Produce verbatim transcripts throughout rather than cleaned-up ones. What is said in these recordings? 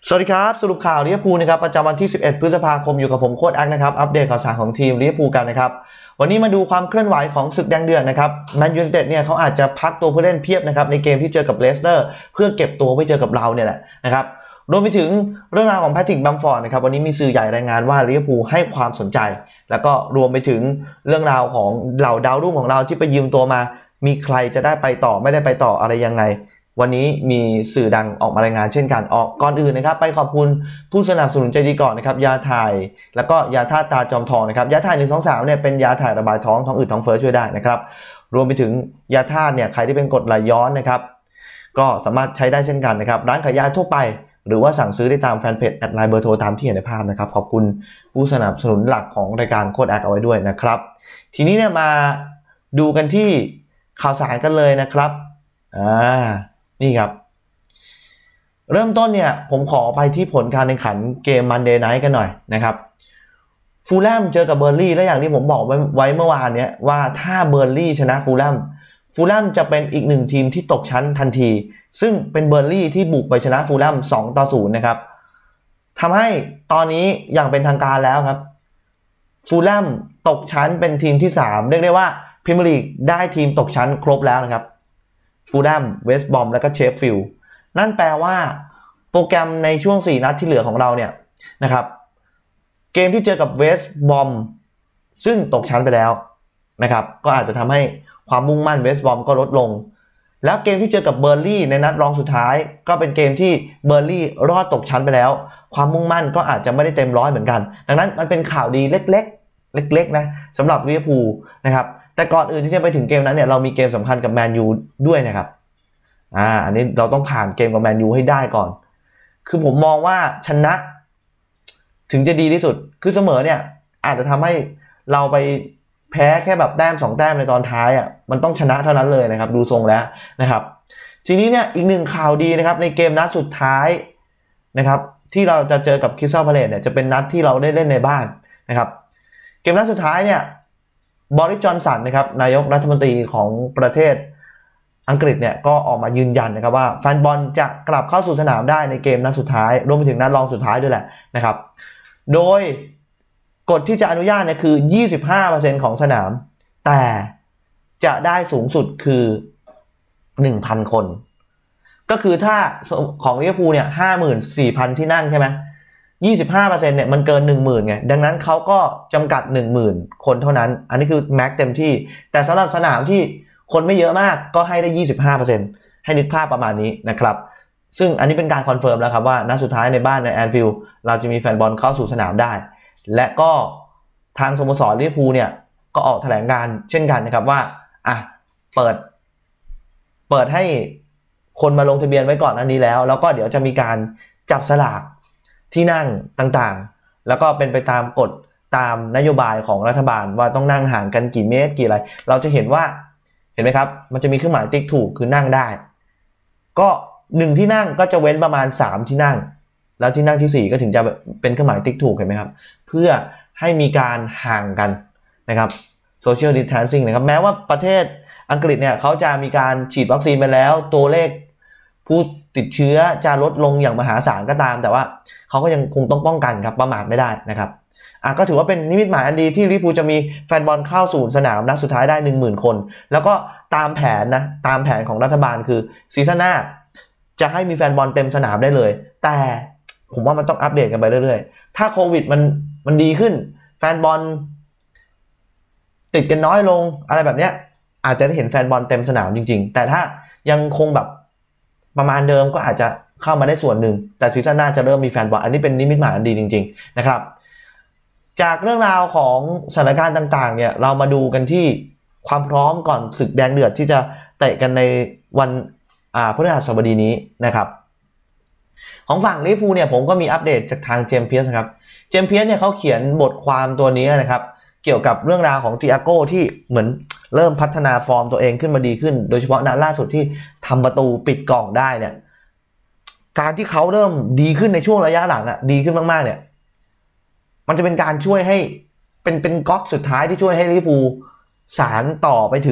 สวัสดีครับสรุปข่าวลิเวอร์พูลนะครับประจำวันที่สิบเอ็ดพฤษภาคมอยู่กับผมโค้ชแอคนะครับอัปเดตข่าวสารของทีมลิเวอร์พูลกันนะครับวันนี้มาดูความเคลื่อนไหวของศึกแดงเดือดนะครับแมนยูไนเต็ดเนี่ยเขาอาจจะพักตัวผู้เล่นเพียบนะครับในเกมที่เจอกับเลสเตอร์เพื่อเก็บตัวไว้เจอกับเราเนี่ยแหละนะครับรวมไปถึงเรื่องราวของแพทริก บัมฟอร์ดนะครับวันนี้มีสื่อใหญ่รายงานว่าลิเวอร์พูลให้ความสนใจแล้วก็รวมไปถึงเรื่องราวของเหล่าดาวรุ่งของเราที่ไปยืมตัวมามีใครจะได้ไปต่อไม่ได้ไปต่ออะไรยังไงวันนี้มีสื่อดังออกมารายงานเช่นกันออกก่อนอื่นนะครับไปขอบคุณผู้สนับสนุนใจดีก่อนนะครับยาถ่ายแล้วก็ยาธาตุตาจอมทองนะครับยาถ่ายหนึ่ง สอง สามเนี่ยเป็นยาถ่ายระบายท้องท้องอืดท้องเฟ้อช่วยได้นะครับรวมไปถึงยาธาตุเนี่ยใครที่เป็นกรดไหลย้อนนะครับก็สามารถใช้ได้เช่นกันนะครับร้านขายยาทั่วไปหรือว่าสั่งซื้อได้ตามแฟนเพจแอดไลน์เบอร์โทรตามที่เห็นในภาพนะครับขอบคุณผู้สนับสนุนหลักของรายการโค้ชแอคเอาไว้ด้วยนะครับทีนี้เนี่ยมาดูกันที่ข่าวสารกันเลยนะครับอ่านี่ครับเริ่มต้นเนี่ยผมขอไปที่ผลการแข่งขันเกม Monday Night กันหน่อยนะครับฟูลแลมเจอกับเบอร์ลี่และอย่างที่ผมบอกไว้เมื่อวานเนี้ยว่าถ้าเบอร์ลี่ชนะฟูลแลมฟูลแลมจะเป็นอีกหนึ่งทีมที่ตกชั้นทันทีซึ่งเป็นเบอร์ลี่ที่บุกไปชนะฟูลแลมสองต่อศูนย์นะครับทำให้ตอนนี้อย่างเป็นทางการแล้วครับฟูลแลมตกชั้นเป็นทีมที่สามเรียกได้ว่าพรีเมียร์ลีกได้ทีมตกชั้นครบแล้วนะครับฟูลแลมเวสต์บอมและก็เชฟฟิลด์นั่นแปลว่าโปรแกรมในช่วงสี่นัดที่เหลือของเราเนี่ยนะครับเกมที่เจอกับเวสต์บอมซึ่งตกชั้นไปแล้วนะครับก็อาจจะทำให้ความมุ่งมั่นเวสต์บอมก็ลดลงแล้วเกมที่เจอกับเบอร์ลี่ในนัดรองสุดท้ายก็เป็นเกมที่เบอร์ลี่รอดตกชั้นไปแล้วความมุ่งมั่นก็อาจจะไม่ได้เต็มร้อยเหมือนกันดังนั้นมันเป็นข่าวดีเล็กๆเล็กๆนะสำหรับลิเวอร์พูลนะครับแต่ก่อนอื่นที่จะไปถึงเกมนั้นเนี่ยเรามีเกมสำคัญกับแมนยูด้วยนะครับอ่าอันนี้เราต้องผ่านเกมกับแมนยูให้ได้ก่อนคือผมมองว่าชนะถึงจะดีที่สุดคือเสมอเนี่ยอาจจะทำให้เราไปแพ้แค่แบบแต้มสองแต้มในตอนท้ายอ่ะมันต้องชนะเท่านั้นเลยนะครับดูทรงแล้วนะครับทีนี้เนี่ยอีกหนึ่งข่าวดีนะครับในเกมนัดสุดท้ายนะครับที่เราจะเจอกับคริสตัลพาเลซเนี่ยจะเป็นนัดที่เราได้เล่นในบ้านนะครับเกมนัดสุดท้ายเนี่ยบอริส จอนสันนะครับนายกรัฐมนตรีของประเทศอังกฤษเนี่ยก็ออกมายืนยันนะครับว่าแฟนบอลจะกลับเข้าสู่สนามได้ในเกมนัดสุดท้ายรวมไปถึงนัดรองสุดท้ายด้วยแหละนะครับโดยกฎที่จะอนุญาตเนี่ยคือ ยี่สิบห้าเปอร์เซ็นต์ ของสนามแต่จะได้สูงสุดคือ หนึ่งพัน คนก็คือถ้าของลิเวอร์พูลเนี่ย ห้าหมื่นสี่พัน ที่นั่งใช่ไหม ยี่สิบห้าเปอร์เซ็นต์ เนี่ยมันเกิน หนึ่งหมื่น ไงดังนั้นเขาก็จำกัด หนึ่งหมื่น คนเท่านั้นอันนี้คือแม็กเต็มที่แต่สำหรับสนามที่คนไม่เยอะมากก็ให้ได้ ยี่สิบห้าเปอร์เซ็นต์ ให้นึกภาพประมาณนี้นะครับซึ่งอันนี้เป็นการคอนเฟิร์มแล้วครับว่านัดสุดท้ายในบ้านในแอนฟิลด์เราจะมีแฟนบอลเข้าสู่สนามได้และก็ทางสโมสรลิเวอร์พูลเนี่ยก็ออกแถลงการเช่นกันนะครับว่าอ่ะเปิดเปิดให้คนมาลงทะเบียนไว้ก่อนอันนี้แล้วแล้วก็เดี๋ยวจะมีการจับสลากที่นั่งต่างๆแล้วก็เป็นไปตามกฎตามนโยบายของรัฐบาลว่าต้องนั่งห่างกันกี่เมตรกี่อะไรเราจะเห็นว่าเห็นไหมครับมันจะมีเครื่องหมายติ๊กถูกคือนั่งได้ก็หนึ่งที่นั่งก็จะเว้นประมาณสามที่นั่งแล้วที่นั่งที่สี่ก็ถึงจะเป็นเครื่องหมายติ๊กถูกเห็นไหมครับเพื่อให้มีการห่างกันนะครับ social distancing นะครับแม้ว่าประเทศอังกฤษเนี่ยเขาจะมีการฉีดวัคซีนไปแล้วตัวเลขผู้ติดเชื้อจะลดลงอย่างมหาศาลก็ตามแต่ว่าเขาก็ยังคงต้องป้องกันครับประมาทไม่ได้นะครับอ่ะก็ถือว่าเป็นนิมิตหมายอันดีที่ลิเวอร์พูลจะมีแฟนบอลเข้าสู่สนามนัดสุดท้ายได้ หนึ่งหมื่น คนแล้วก็ตามแผนนะตามแผนของรัฐบาลคือซีซั่นหน้าจะให้มีแฟนบอลเต็มสนามได้เลยแต่ผมว่ามันต้องอัปเดตกันไปเรื่อยๆถ้าโควิดมันมันดีขึ้นแฟนบอลติดกันน้อยลงอะไรแบบเนี้ยอาจจะได้เห็นแฟนบอลเต็มสนามจริงๆแต่ถ้ายังคงแบบประมาณเดิมก็อาจจะเข้ามาได้ส่วนหนึ่งแต่ซีซั่นหน้าจะเริ่มมีแฟนบอลอันนี้เป็นนิมิตหมายอันดีจริงๆนะครับจากเรื่องราวของสถานการณ์ต่างๆเนี่ยเรามาดูกันที่ความพร้อมก่อนศึกแดงเดือดที่จะเตะกันในวันอ่าพฤหัสบดีนี้นะครับของฝั่งลิเวอร์พูลเนี่ยผมก็มีอัปเดตจากทางเจมส์เพียร์สครับเจมส์เพียร์สเนี่ยเขาเขียนบทความตัวนี้นะครับเกี่ยวกับเรื่องราวของติอาโก้ที่เหมือนเริ่มพัฒนาฟอร์มตัวเองขึ้นมาดีขึ้นโดยเฉพาะนัดล่าสุดที่ทำประตูปิดกล่องได้เนี่ยการที่เขาเริ่มดีขึ้นในช่วงระยะหลังอ่ะดีขึ้นมากๆเนี่ยมันจะเป็นการช่วยให้เป็นเป็นก๊อกสุดท้ายที่ช่วยให้ลิเวอร์พูลสานต่อไปถึง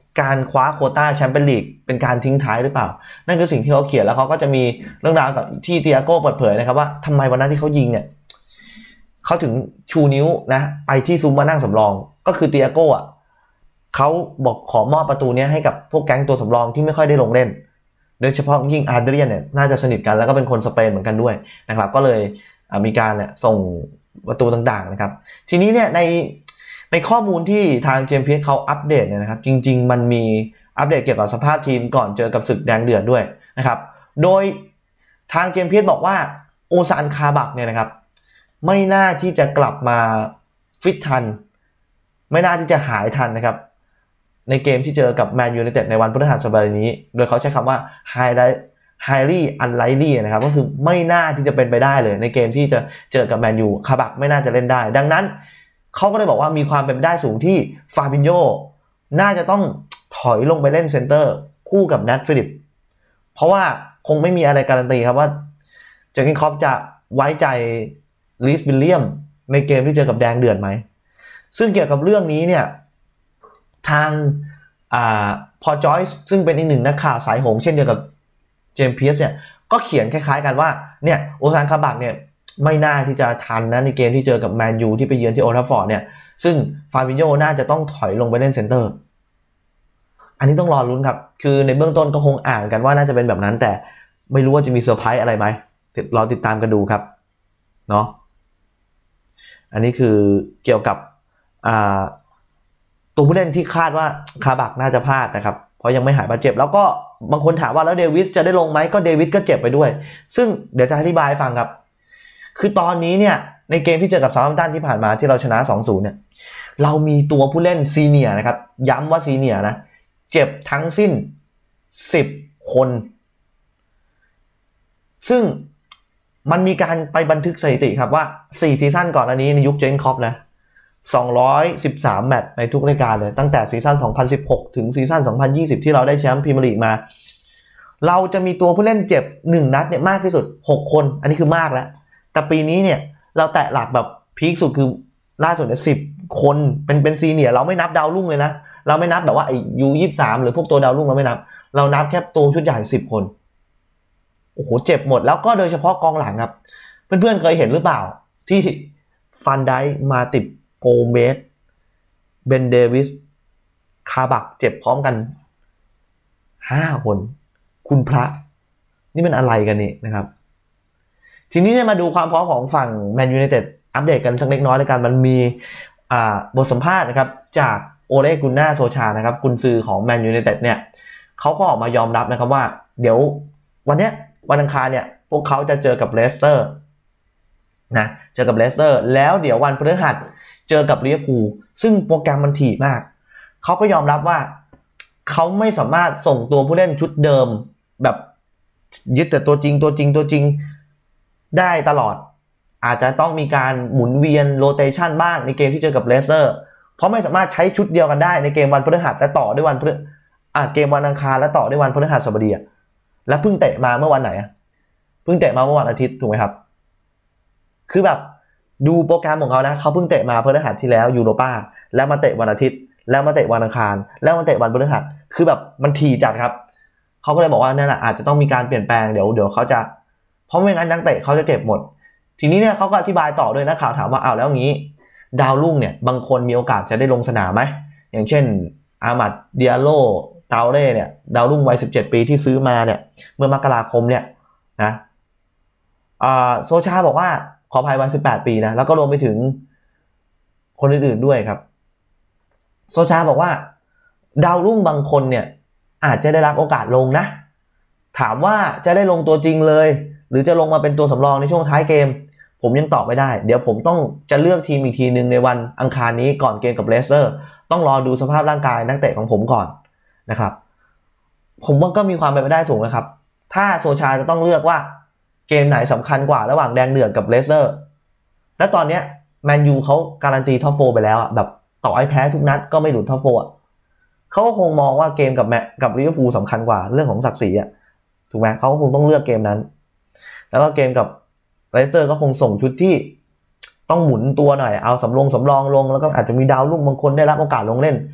การคว้าโควต้าแชมเปี้ยนลีกเป็นการทิ้งท้ายหรือเปล่านั่นคือสิ่งที่เขาเขียนแล้วเขาก็จะมีเรื่องราวกับที่เตียโก้เปิดเผยนะครับว่าทำไมวันนั้นที่เขายิงเนี่ยเขาถึงชูนิ้วนะไปที่ซุ้มมานั่งสำรองก็คือเตียโก้อ่ะเขาบอกขอมอบประตูนี้ให้กับพวกแก๊งตัวสำรองที่ไม่ค่อยได้ลงเล่นโดยเฉพาะยิ่งอาร์เดรียนเนี่ยน่าจะสนิทกันแล้วก็เป็นคนสเปนเหมือนกันด้วยนะครับก็เลยมีการเนี่ยส่งประตูต่างๆนะครับทีนี้เนี่ยในในข้อมูลที่ทางเจมส์เพียสเขาอัปเดตเนี่ยนะครับจริงๆมันมีอัปเดตเกี่ยวกับสภาพทีมก่อนเจอกับศึกแดงเดือดด้วยนะครับโดยทางเจมส์เพียสบอกว่าโอซานคาบักเนี่ยนะครับไม่น่าที่จะกลับมาฟิตทันไม่น่าที่จะหายทันนะครับในเกมที่เจอกับแมนยูไนเต็ดในวันพฤหัสบดีนี้โดยเขาใช้คำว่า highly unlikely นะครับก็คือไม่น่าที่จะเป็นไปได้เลยในเกมที่จะเจอกับแมนยูคาบักไม่น่าจะเล่นได้ดังนั้นเขาก็เลยบอกว่ามีความเป็นไปได้สูงที่ฟาบินโญน่าจะต้องถอยลงไปเล่นเซนเตอร์คู่กับแนทฟิลิปเพราะว่าคงไม่มีอะไรการันตีครับว่าเจอร์เกนคล็อปจะไว้ใจลีสวิลเลียมในเกมที่เจอกับแดงเดือดไหมซึ่งเกี่ยวกับเรื่องนี้เนี่ยทางอ่าพอจอยส์ซึ่งเป็นอีกหนึ่งนักข่าวสายหงเช่นเดียวกับเจมส์เพียสเนี่ยก็เขียนคล้ายๆกันว่าเนี่ยโอซานคาบักเนี่ยไม่น่าที่จะทันนะในเกมที่เจอกับแมนยูที่ไปเยือนที่โอลด์แทราฟฟอร์ดเนี่ยซึ่งฟาบินโญน่าจะต้องถอยลงไปเล่นเซนเตอร์อันนี้ต้องรอลุ้นครับคือในเบื้องต้นก็คงอ่านกันว่าน่าจะเป็นแบบนั้นแต่ไม่รู้ว่าจะมีเซอร์ไพรส์อะไรไหมเราติดตามกันดูครับเนาะอันนี้คือเกี่ยวกับอ่าตัวผู้เล่นที่คาดว่าคาบักน่าจะพลาดนะครับเพราะยังไม่หายบาดเจ็บแล้วก็บางคนถามว่าแล้วเดวิสจะได้ลงไหมก็เดวิสก็เจ็บไปด้วยซึ่งเดี๋ยวจะอธิบายให้ฟังครับคือตอนนี้เนี่ยในเกมที่เจอกับเซาท์แฮมป์ตันที่ผ่านมาที่เราชนะ สองศูนย์ เนี่ยเรามีตัวผู้เล่นซีเนียร์นะครับย้ำว่าซีเนียร์นะเจ็บทั้งสิ้นสิบคนซึ่งมันมีการไปบันทึกสถิติครับว่าสี่ซีซั่นก่อนอันนี้ในยุคเจนคอปนะสองร้อยสิบสามแมตช์ในทุกรายการเลยตั้งแต่ซีซั่นสองพันสิบหกถึงซีซั่นสองพันยี่สิบที่เราได้แชมป์พรีเมียร์ลีกมาเราจะมีตัวผู้เล่นเจ็บหนึ่งนัดเนี่ยมากที่สุดหกคนอันนี้คือมากแล้วแต่ปีนี้เนี่ยเราแตะหลักแบบพีคสุดคือล่าสุดเนี่ยสิบคนเป็นเป็นซีเนียร์เราไม่นับดาวรุ่งเลยนะเราไม่นับแบบว่าไอ้ยูยี่สิบสามหรือพวกตัวดาวรุ่งเราไม่นับเรานับแค่ตัวชุดใหญ่สิบคนโอ้โหเจ็บหมดแล้วก็โดยเฉพาะกองหลังครับเพื่อนๆเคยเห็นหรือเปล่าที่ฟันไดมาติดโกเมสเบนเดวิสคาบักเจ็บพร้อมกันห้าคนคุณพระนี่เป็นอะไรกันนี่นะครับทีนี้เนี่ยมาดูความพร้อมของฝั่งแมนยูไนเต็ดอัปเดตกันสักเล็กน้อยในการมันมีอ่าบทสัมภาษณ์นะครับจากโอเลกุนนาโซชานะครับกุนซือของแมนยูไนเต็ดเนี่ยเขาก็ออกมายอมรับนะครับว่าเดี๋ยววันเนี้ยวันอังคารเนี่ยพวกเขาจะเจอกับเลสเตอร์นะเจอกับเลสเตอร์แล้วเดี๋ยววันพฤหัสเจอกับลิเวอร์พูลซึ่งโปรแกรมมันถี่มากเขาก็ยอมรับว่าเขาไม่สามารถส่งตัวผู้เล่นชุดเดิมแบบยึดแต่ตัวจริงตัวจริงตัวจริงได้ตลอดอาจจะต้องมีการหมุนเวียนโรเตชันบ้างในเกมที่เจอกับเลสเตอร์เพราะไม่สามารถใช้ชุดเดียวกันได้ในเกมวันพฤหัสและต่อด้วยวันพฤอ่ะเกมวันอังคารและต่อด้วยวันพฤหัสบดีและเพิ่งเตะมาเมื่อวันไหนอ่ะเพิ่งเตะมาเมื่อวันอาทิตย์ถูกไหมครับคือแบบดูโปรแกรมของเขานะเขาเพิ่งเตะมาพฤหัสที่แล้วยูโรป้าแล้วมาเตะวันอาทิตย์แล้วมาเตะวันอังคารแล้วมาเตะวันพฤหัสคือแบบมันถี่จัดครับเขาก็เลยบอกว่านั่นแหละอาจจะต้องมีการเปลี่ยนแปลงเดี๋ยวเดี๋ยวเขาจะเพราะไม่งั้นนักเตะเขาจะเจ็บหมดทีนี้เนี่ยเขาก็อธิบายต่อด้วยนักข่าวถามว่าอ้าวแล้วงี้ดาวรุ่งเนี่ยบางคนมีโอกาสจะได้ลงสนามไหมอย่างเช่นอามัดเดียโลเตาเร่เนี่ยดาวรุ่งวัยสิบเจ็ดปีที่ซื้อมาเนี่ยเมื่อมกราคมเนี่ยนะอ่าโซชาบอกว่าขออภัยวัยสิบแปดปีนะแล้วก็รวมไปถึงคนอื่นๆด้วยครับโซชาบอกว่าดาวรุ่งบางคนเนี่ยอาจจะได้รับโอกาสลงนะถามว่าจะได้ลงตัวจริงเลยหรือจะลงมาเป็นตัวสำรองในช่วงท้ายเกมผมยังตอบไม่ได้เดี๋ยวผมต้องจะเลือกทีมอีกทีนึงในวันอังคารนี้ก่อนเกมกับเลสเตอร์ต้องรอดูสภาพร่างกายนักเตะของผมก่อนนะครับผมว่าก็มีความเป็นไปได้สูงนะครับถ้าโซชาจะต้องเลือกว่าเกมไหนสำคัญกว่าระหว่างแดงเดือดกับเลสเตอร์และตอนนี้แมนยูเขาการันตีท็อปโฟร์ไปแล้วอ่ะแบบต่อให้แพ้ทุกนัดก็ไม่หลุดท็อปโฟร์เขาก็คงมองว่าเกมกับแมกับลิเวอร์พูลสำคัญกว่าเรื่องของศักดิ์ศรีอ่ะถูกไหมเขาก็คงต้องเลือกเกมนั้นแล้วก็เกมกับเลสเตอร์ก็คงส่งชุดที่ต้องหมุนตัวหน่อยเอาสำรองสำรองลงแล้วก็อาจจะมีดาวรุ่งบางคนได้รับโอกาสลงเล่น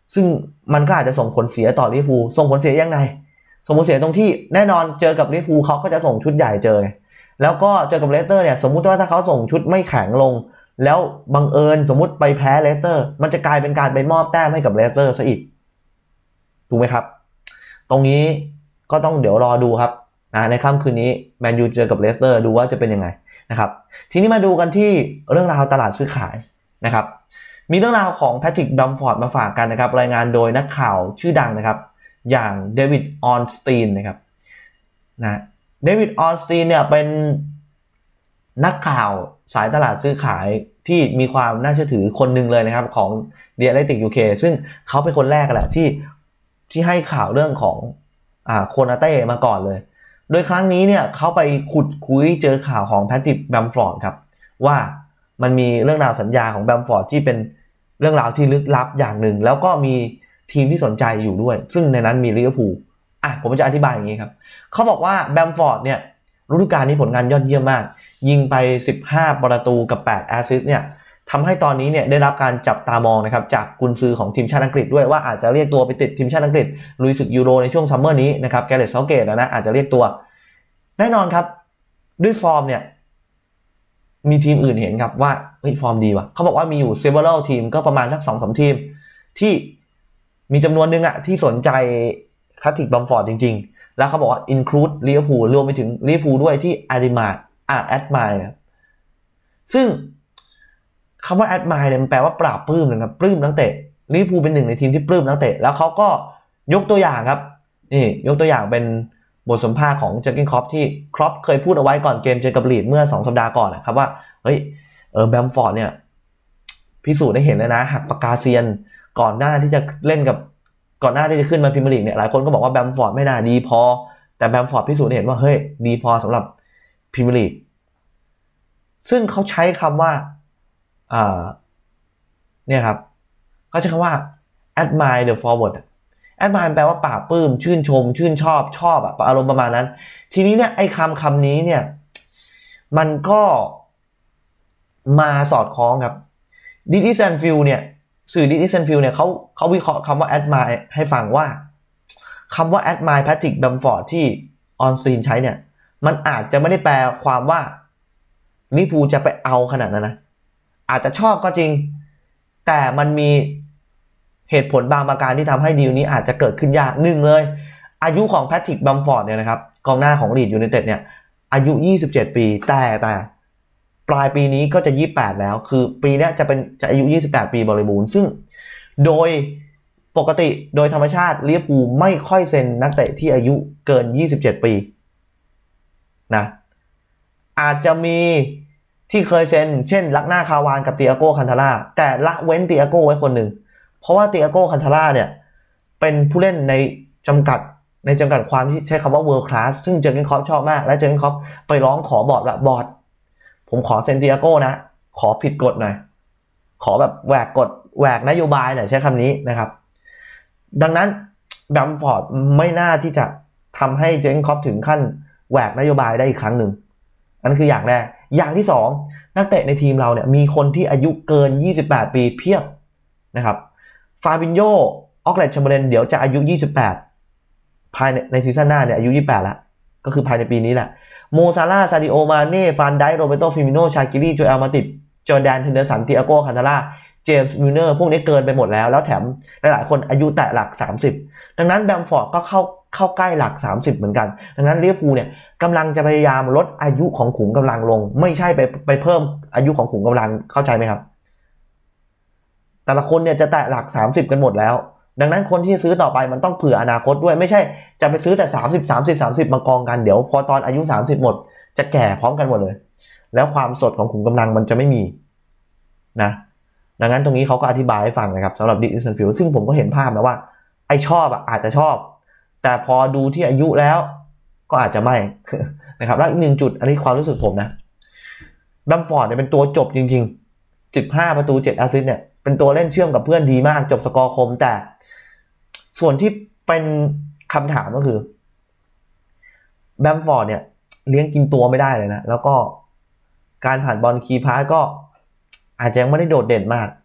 ซึ่งมันก็อาจจะส่งผลเสียต่อลิเวอร์พูลส่งผลเสียยังไงส่งผลเสียตรงที่แน่นอนเจอกับลิเวอร์พูลเขาก็จะส่งชุดใหญ่เจอแล้วก็เจอกับเลสเตอร์เนี่ยสมมุติว่าถ้าเขาส่งชุดไม่แข็งลงแล้วบังเอิญสมมุติไปแพ้เลสเตอร์มันจะกลายเป็นการไปมอบแต้มให้กับเลสเตอร์ซะอีกถูกไหมครับตรงนี้ก็ต้องเดี๋ยวรอดูครับนะในค่ำคืนนี้แมนยูเจอกับเลสเตอร์ดูว่าจะเป็นยังไงนะครับทีนี้มาดูกันที่เรื่องราวตลาดซื้อขายนะครับมีเรื่องราวของแพทริก บัมฟอร์ดมาฝากกันนะครับรายงานโดยนักข่าวชื่อดังนะครับอย่างเดวิด ออนสตีนนะครับนะเดวิด ออนสตีนเนี่ยเป็นนักข่าวสายตลาดซื้อขายที่มีความน่าเชื่อถือคนหนึ่งเลยนะครับของ The Athletic ยู เค ซึ่งเขาเป็นคนแรกแหละที่ที่ให้ข่าวเรื่องของอ่าโคนาเต้มาก่อนเลยโดยครั้งนี้เนี่ยเขาไปขุดคุยเจอข่าวของแพทริก บัมฟอร์ดครับว่ามันมีเรื่องราวสัญญาของบัมฟอร์ดที่เป็นเรื่องราวที่ลึกลับอย่างหนึ่งแล้วก็มีทีมที่สนใจอยู่ด้วยซึ่งในนั้นมีลิเวอร์พูลอ่ะผมจะอธิบายอย่างนี้ครับเขาบอกว่าบัมฟอร์ดเนี่ยฤดูกาลนี้ผลงานยอดเยี่ยมมากยิงไปสิบห้าประตูกับแปดแอสซิสต์เนี่ยทำให้ตอนนี้เนี่ยได้รับการจับตามองนะครับจากกุนซือของทีมชาติอังกฤษด้วยว่าอาจจะเรียกตัวไปติดทีมชาติอังกฤษลุยศึกยูโรในช่วงซัมเมอร์นี้นะครับแกเรต เซาเกตนะอาจจะเรียกตัวแน่นอนครับด้วยฟอร์มเนี่ยมีทีมอื่นเห็นครับว่าเฮ้ยฟอร์มดีว่ะเขาบอกว่ามีอยู่ several ทีมก็ประมาณสัก สองถึงสาม ทีมที่มีจำนวนนึงอะที่สนใจแพทริก บัมฟอร์ดจริงๆแล้วเขาบอกว่า include ลิเวอร์พูลรวมไปถึงลิเวอร์พูลด้วยที่ admire อ่ะ admire นะซึ่งคำว่า admire เนี่ยมันแปลว่าปราบปลื้มนะครับปลื้มนักเตะลิเวอร์พูลเป็นหนึ่งในทีมที่ปลื้มนักเตะแล้วเขาก็ยกตัวอย่างครับนี่ยกตัวอย่างเป็นบทสัมภาษณ์ของเจอร์เก้น คล็อปที่คล็อปเคยพูดเอาไว้ก่อนเกมเจอกับลีดเมื่อสองสัปดาห์ก่อนนะครับว่าเฮ้ยเออบัมฟอร์ดเนี่ยพิสูจน์ได้เห็นแล้วนะหักปากกาเซียนก่อนหน้าที่จะเล่นกับก่อนหน้าที่จะขึ้นมาพรีเมียร์ลีกเนี่ยหลายคนก็บอกว่าบัมฟอร์ดไม่น่าดีพอแต่บัมฟอร์ดพิสูจน์ได้เห็นว่าเฮ้ยดีพอสำหรับพรีเมียร์ลีกซึ่งเขาใช้คำว่าอ่าเนี่ยครับเขาใช้คำว่า admire the forward admire แปลว่าปราบปลื้มชื่นชมชื่นชอบชอบอะอารมณ์ประมาณนั้นทีนี้เนี่ยไอ้คำคำนี้เนี่ยมันก็มาสอดคล้องครับดิสนีย์แซนฟิลด์เนี่ยสื่อดิสนีย์แซนฟิลด์เนี่ยเขาเขาวิเคราะห์คำว่า admire ให้ฟังว่าคำว่า admire แพทริก บัมฟอร์ดที่ออนสตีนใช้เนี่ยมันอาจจะไม่ได้แปลความว่าลิเวอร์พูลจะไปเอาขนาดนั้นนะอาจจะชอบก็จริงแต่มันมีเหตุผลบางประการที่ทำให้ดีลนี้อาจจะเกิดขึ้นยากหนึ่งเลยอายุของแพทริก บัมฟอร์ดเนี่ยนะครับกองหน้าของลีดส์ยูไนเต็ดเนี่ยอายุยี่สิบเจ็ดปีแต่แต่ปลายปีนี้ก็จะยี่สิบแปดแล้วคือปีนี้จะเป็นจะอายุยี่สิบแปดปีบริบูรณ์ซึ่งโดยปกติโดยธรรมชาติลิเวอร์พูลไม่ค่อยเซ็นนักเตะที่อายุเกินยี่สิบเจ็ดปีนะอาจจะมีที่เคยเซ็นเช่นลักหน้าคาวานกับเตียโก้คันทาร่าแต่ละเว้นเตียโก้ไว้คนหนึ่งเพราะว่าเตียโก้คันทาร่าเนี่ยเป็นผู้เล่นในจำกัดในจำกัดความที่ใช้คำว่า world class ซึ่งเจอร์เก้น คล็อปชอบมากและเจอร์เก้น คล็อปไปร้องขอบอร์ดว่าบอร์ดผมขอเซ็นเตียโก้นะขอผิดกฎหน่อยขอแบบแหวกกฎแหวกนโยบายหน่อยใช้คำนี้นะครับดังนั้นบัมฟอร์ดไม่น่าที่จะทำให้เจอร์เก้น คล็อปถึงขั้นแหวกนโยบายได้อีกครั้งหนึ่งอันนั้นคืออย่างแรกอย่างที่สองนักเตะในทีมเราเนี่ยมีคนที่อายุเกินยี่สิบแปดปีเพียบนะครับฟาบินโญ ออกเลต แชมเบอร์เลนเดี๋ยวจะอายุยี่สิบแปดภายในในซีซั่นหน้าเนี่ยอายุยี่สิบแปดแล้วก็คือภายในปีนี้แหละโมซาร่า ซาดิโอ มาเน่ ฟานไดค์ โรเบโต ฟิมิโน ชากิรี โจเอล มาติบ จอร์แดน เฮนเดอร์สัน เตียโก้ คันทาร่า เจมส์ มิลเนอร์พวกนี้เกินไปหมดแล้วแล้วแถมหลายๆคนอายุแตะหลักสามสิบดังนั้นบัมฟอร์ดก็เข้าเข้าใกล้หลักสามสิบเหมือนกันดังนั้นลิเวอร์พูลเนี่ยกำลังจะพยายามลดอายุของขุมกำลังลงไม่ใช่ไปไปเพิ่มอายุของขุมกำลังเข้าใจไหมครับแต่ละคนเนี่ยจะแตะหลักสามสิบกันหมดแล้วดังนั้นคนที่ซื้อต่อไปมันต้องเผื่ออนาคตด้วยไม่ใช่จะไปซื้อแต่สามสิบ สามสิบ สามสิบมากองกันเดี๋ยวพอตอนอายุสามสิบหมดจะแก่พร้อมกันหมดเลยแล้วความสดของขุมกำลังมันจะไม่มีนะดังนั้นตรงนี้เขาก็อธิบายให้ฟังนะครับสำหรับดิสนีย์แซนฟิลด์ซึ่งผมก็เห็นภาพนะว่าไอชอบอ่ะอาจจะชอบแต่พอดูที่อายุแล้วก็อาจจะไม่ นะครับแล้วอีกหนึ่งจุดอันนี้ความรู้สึกผมนะบัมฟอร์ดเนี่ยเป็นตัวจบจริงๆสิบห้าประตูเจ็ดแอสซิสต์เนี่ยเป็นตัวเล่นเชื่อมกับเพื่อนดีมากจบสกอร์คมแต่ส่วนที่เป็นคำถามก็คือบัมฟอร์ดเนี่ยเลี้ยงกินตัวไม่ได้เลยนะแล้วก็การผ่านบอลคีย์พาสก็อาจจะยังไม่ได้โดดเด่นมากเ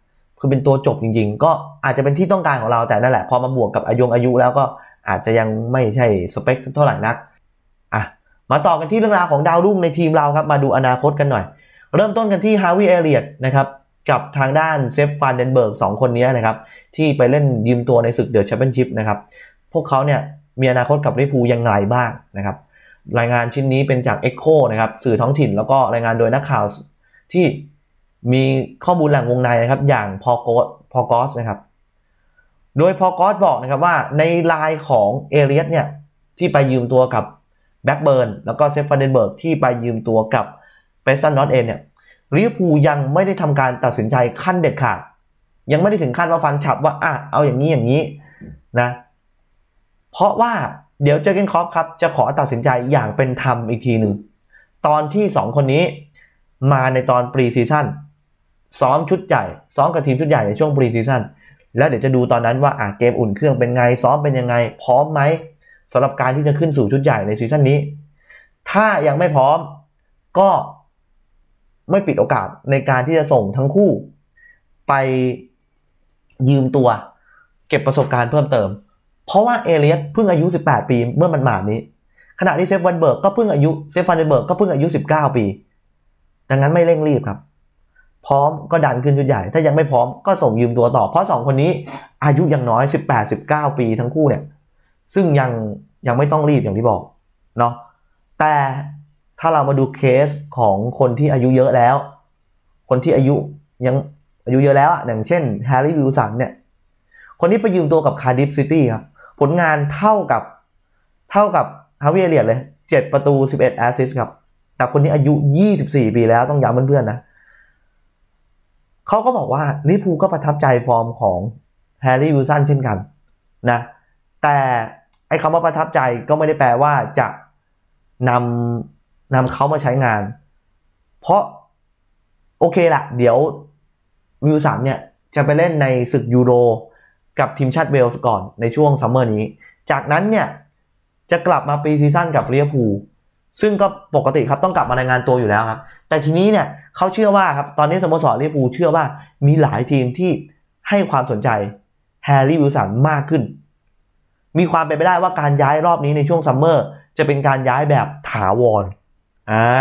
คือเป็นตัวจบจริงๆก็อาจจะเป็นที่ต้องการของเราแต่นั่นแหละพอมาบวกกับอายุอายุแล้วก็อาจจะยังไม่ใช่สเปคเท่าไหร่นักอ่ะมาต่อกันที่เรื่องราวของดาวรุ่งในทีมเราครับมาดูอนาคตกันหน่อยเริ่มต้นกันที่ฮาร์วีย์ เอเลียตนะครับกับทางด้านเซฟฟานเดนเบิร์กสองคนนี้นะครับที่ไปเล่นยืมตัวในศึกเดอะแชมเปี้ยนชิพนะครับพวกเขาเนี่ยมีอนาคตกับลิเวอร์พูลยังไงบ้างนะครับรายงานชิ้นนี้เป็นจาก Echo นะครับสื่อท้องถิ่นแล้วก็รายงานโดยนักข่าวที่มีข้อมูลแหล่งวงในนะครับอย่างพอโกสพอกอสนะครับโดยพอกอสบอกนะครับว่าในไลน์ของเอเลียตเนี่ยที่ไปยืมตัวกับแบ็กเบิร์นแล้วก็เซฟฟานเดนเบิร์กที่ไปยืมตัวกับเปซันนอตเอนเนี่ยลิเวอร์พูลยังไม่ได้ทำการตัดสินใจขั้นเด็ดขาดยังไม่ได้ถึงขั้นว่าฟันฉับว่าอ่ะเอาอย่างนี้อย่างนี้นะเพราะว่าเดี๋ยวเจอร์เก้นคล็อปครับจะขอตัดสินใจอย่างเป็นธรรมอีกทีหนึ่งตอนที่สองคนนี้มาในตอนปรีซีซั่นซ้อมชุดใหญ่ซ้อมกับทีมชุดใหญ่ในช่วงปรีซีซั่นแล้วเดี๋ยวจะดูตอนนั้นว่าอ่ะเกมอุ่นเครื่องเป็นไงซ้อมเป็นยังไงพร้อมไหมสำหรับการที่จะขึ้นสู่ชุดใหญ่ในซีซั่นนี้ถ้ายังไม่พร้อมก็ไม่ปิดโอกาสในการที่จะส่งทั้งคู่ไปยืมตัวเก็บประสบการณ์เพิ่มเติมเพราะว่าเอเลียตเพิ่งอายุสิบแปดปีเมื่อมันมานี้ขณะที่เซฟวันเบิร์กก็เพิ่งอายุเซฟฟันเดนเบิร์กก็เพิ่งอายุสิบเก้าปีดังนั้นไม่เร่งรีบครับพร้อมก็ดันขึ้นชุดใหญ่ถ้ายังไม่พร้อมก็ส่งยืมตัวต่อเพราะสองคนนี้อายุยังน้อยสิบแปด สิบเก้าปีทั้งคู่เนี่ยซึ่งยังยังไม่ต้องรีบอย่างที่บอกเนาะแต่ถ้าเรามาดูเคสของคนที่อายุเยอะแล้วคนที่อายุยังอายุเยอะแล้วอ่ะอย่างเช่นแฮร์รี่วิลสันเนี่ยคนนี้ไปยืมตัวกับคาร์ดิฟซิตี้ครับผลงานเท่ากับเท่ากับฮาร์วีย์ เอเลียตเลยเจ็ดประตูสิบเอ็ดแอสซิสต์ครับแต่คนนี้อายุยี่สิบสี่ปีแล้วต้องย้ำเพื่อนๆนะเขาก็บอกว่าลิเวอร์พูลก็ประทับใจฟอร์มของแฮร์รี่วิลสันเช่นกันนะแต่ไอ้คำว่าประทับใจก็ไม่ได้แปลว่าจะนำนำเขามาใช้งานเพราะโอเคละเดี๋ยววิลสันเนี่ยจะไปเล่นในศึกยูโรกับทีมชาติเวลส์ก่อนในช่วงซัมเมอร์นี้จากนั้นเนี่ยจะกลับมาปีซีซั่นกับลิเวอร์พูลซึ่งก็ปกติครับต้องกลับมารายงานตัวอยู่แล้วครับแต่ทีนี้เนี่ยเขาเชื่อว่าครับตอนนี้สโมสรลิเวอร์พูลเชื่อว่ามีหลายทีมที่ให้ความสนใจแฮร์รี่วิลสันมากขึ้นมีความเป็นไปได้ว่าการย้ายรอบนี้ในช่วงซัมเมอร์จะเป็นการย้ายแบบถาวรอ่า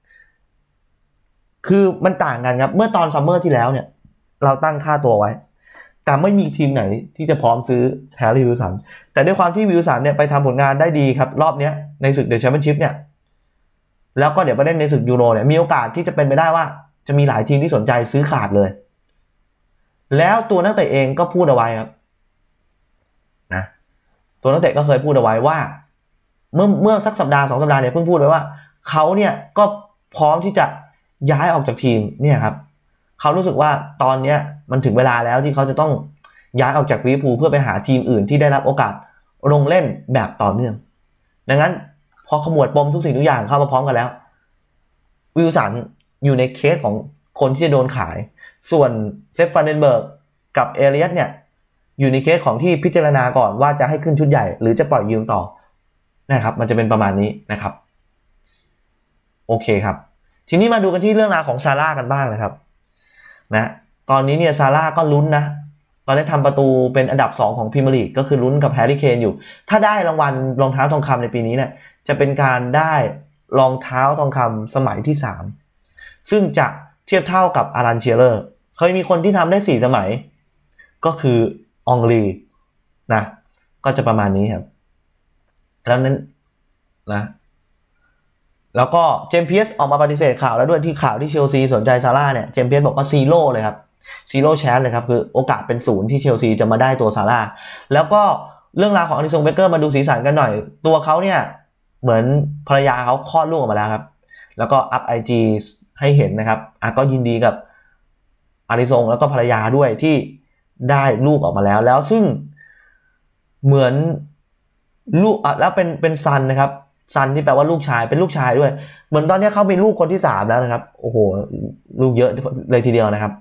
คือมันต่างกันครับเมื่อตอนซัมเมอร์ที่แล้วเนี่ยเราตั้งค่าตัวไว้แต่ไม่มีทีมไหนที่จะพร้อมซื้อแฮร์รี่วิลสันแต่ด้วยความที่วิลสันเนี่ยไปทำผลงานได้ดีครับรอบนี้ในศึกเดอะแชมเปี้ยนชิพเนี่ยแล้วก็เดี๋ยวไปเล่นในศึกยูโรเนี่ยมีโอกาสที่จะเป็นไปได้ว่าจะมีหลายทีมที่สนใจซื้อขาดเลยแล้วตัวนักเตะเองก็พูดเอาไว้ครับนะตัวนักเตะก็เคยพูดเอาไว้ว่าเมื่อเมื่อสักสัปดาห์สองสัปดาห์เนี่ยเพิ่งพูดไว้ว่าเขาเนี่ยก็พร้อมที่จะย้ายออกจากทีมเนี่ยครับเขารู้สึกว่าตอนนี้มันถึงเวลาแล้วที่เขาจะต้องย้ายออกจากลิเวอร์พูลเพื่อไปหาทีมอื่นที่ได้รับโอกาสลงเล่นแบบต่อเนื่องดังนั้นพอขมวดปมทุกสิ่งทุกอย่างเข้ามาพร้อมกันแล้ววิลสันอยู่ในเคสของคนที่จะโดนขายส่วนเซฟฟันเดนเบิร์กกับเอเลียตเนี่ยอยู่ในเคสของที่พิจารณาก่อนว่าจะให้ขึ้นชุดใหญ่หรือจะปล่อยยืมต่อนะครับมันจะเป็นประมาณนี้นะครับโอเคครับทีนี้มาดูกันที่เรื่องราวของซาร่ากันบ้างนะครับนะตอนนี้เนี่ยซาร่าก็ลุ้นนะตอนนี้ทำประตูเป็นอันดับสองของพรีเมียร์ลีกก็คือลุ้นกับแฮร์รี่เคนอยู่ถ้าได้รางวัลรองเท้าทองคำในปีนี้เนี่ยจะเป็นการได้รองเท้าทองคำสมัยที่สามซึ่งจะเทียบเท่ากับอารันเชียเลอร์เคยมีคนที่ทำได้สี่สมัยก็คืออองลีนะก็จะประมาณนี้ครับแล้วนั้นนะแล้วก็เจมส์เพียสออกมาปฏิเสธข่าวแล้วด้วยที่ข่าวที่เชลซีสนใจซาร่าเนี่ยเจมส์เพียสบอกว่าซีโร่เลยครับซีโร่แชนส์เลยครับคือโอกาสเป็นศูนย์ที่เชลซีจะมาได้ตัวซาร่าแล้วก็เรื่องราวของอาริสัน เบเกอร์มาดูสีสันกันหน่อยตัวเขาเนี่ยเหมือนภรรยาเขาคลอดลูกออกมาแล้วครับแล้วก็อัพ ไอ จี ให้เห็นนะครับอ่ะก็ยินดีกับอาริสันแล้วก็ภรรยาด้วยที่ได้ลูกออกมาแล้วแล้วซึ่งเหมือนลูกอ่ะแล้วเป็นเป็นซันนะครับซันที่แปลว่าลูกชายเป็นลูกชายด้วยเหมือนตอนนี้เขามีลูกคนที่สามแล้วนะครับโอ้โหลูกเยอะเลยทีเดียวนะครับ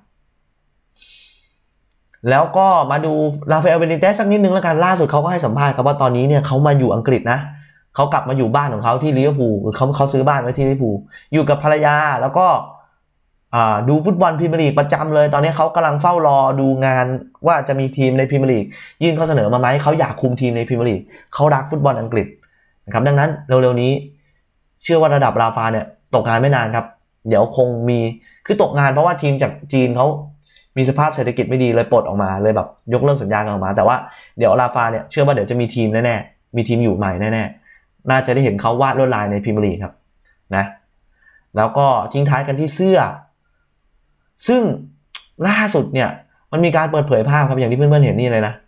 แล้วก็มาดูราฟาเอล เบนิเตสสักนิดนึงแล้วกันล่าสุดเขาก็ให้สัมภาษณ์ครับว่าตอนนี้เนี่ยเขามาอยู่อังกฤษนะเขากลับมาอยู่บ้านของเขาที่ลิเวอร์พูลเขาเขาซื้อบ้านไว้ที่ลิเวอร์พูลอยู่กับภรรยาแล้วก็ดูฟุตบอลพรีเมียร์ลีกประจำเลยตอนนี้เขากำลังเฝ้ารอดูงานว่าจะมีทีมในพรีเมียร์ลีกยื่นข้อเสนอมาไหมเขาอยากคุมทีมในพรีเมียร์ลีกเขารักฟุตบอลอังกฤษนะครับดังนั้นเร็วๆนี้เชื่อว่าระดับราฟาเนี่ยตกงานไม่นานครับเดี๋ยวคงมีคือตกงานเพราะว่าทีมจากจีนเขามีสภาพเศรษฐกิจไม่ดีเลยปลดออกมาเลยแบบยกเลิกสัญญากันออกมาแต่ว่าเดี๋ยวราฟาเนี่ยเชื่อว่าเดี๋ยวจะมีทีมแน่ๆมีทีมอยู่ใหม่แน่ๆน่าจะได้เห็นเขาวาดลวดลายในพรีเมียร์ลีกครับนะแล้วก็ทิ้งท้ายกันที่เสื้อซึ่งล่าสุดเนี่ยมันมีการเปิดเผยภาพครับอย่างที่เพื่อนๆเห็นนี่เลยนะ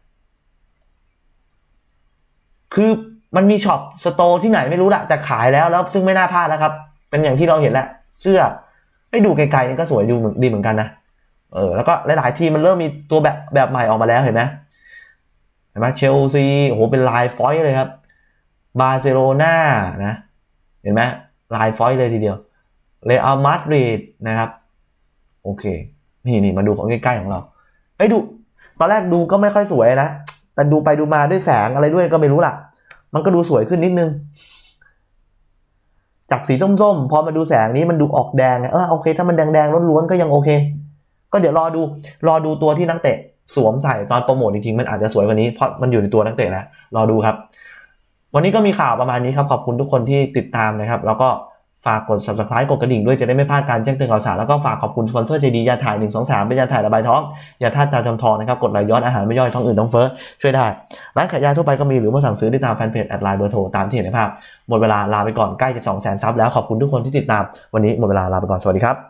คือมันมีช็อปสโตร์ที่ไหนไม่รู้ละแต่ขายแล้วแล้วซึ่งไม่น่าพลาดแล้วครับเป็นอย่างที่เราเห็นแหละเสื้อให้ดูไกลๆนี่ก็สวยดูดีเหมือนกันนะเออแล้วก็หลายๆทีมมันเริ่มมีตัวแบบแบบใหม่ออกมาแล้วเห็นไหมเห็นไหมเชลซีโอ้โหเป็นลายฟอยล์เลยครับบาร์เซโลนานะเห็นไหมลายฟอยล์เลยทีเดียวเรอัลมาดริดนะครับโอเคนี่นี่มาดูของใกล้ๆของเราไอ้ดูตอนแรกดูก็ไม่ค่อยสวยนะแต่ดูไปดูมาด้วยแสงอะไรด้วยก็ไม่รู้ล่ะมันก็ดูสวยขึ้นนิดนึงจากสีส้มๆพอมาดูแสงนี้มันดูออกแดงเออโอเคถ้ามันแดงๆล้วนๆก็ยังโอเคก็เดี๋ยวรอดูรอดูตัวที่นักเตะสวมใส่ตอนโปรโมทจริงๆมันอาจจะสวยกว่านี้เพราะมันอยู่ในตัวนักเตะแล้วรอดูครับวันนี้ก็มีข่าวประมาณนี้ครับขอบคุณทุกคนที่ติดตามนะครับแล้วก็ฝากกด ซับสไครบ์ กดกระดิ่งด้วยจะได้ไม่พลาดการแจ้งเตือนข่าวสารแล้วก็ฝากขอบคุณสปอนเซอร์ใจดียาถ่ายหนึ่ง สอง สามเป็นยาถ่ายระบายท้องยาธาตุตาจำทองนะครับกดไหลย้อนอาหารไม่ย่อยท้องอืดท้องเฟ้อช่วยได้ร้านขายยาทั่วไปก็มีหรือมาสั่งซื้อได้ตามแฟนเพจแอดไลน์เบอร์โทรตามที่เห็นในภาพหมดเวลาลาไปก่อนใกล้จะ สองแสน ซับแล้วขอบคุณทุกคนที่ติดตามวันนี้หมดเวลาลาไปก่อนสวัสดีครับ